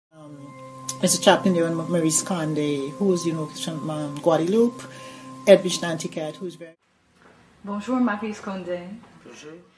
There's a chaplain there, Maryse Condé, who's, from Guadeloupe, Edwidge Nanticat, who's very... Bonjour, Maryse Condé. Bonjour.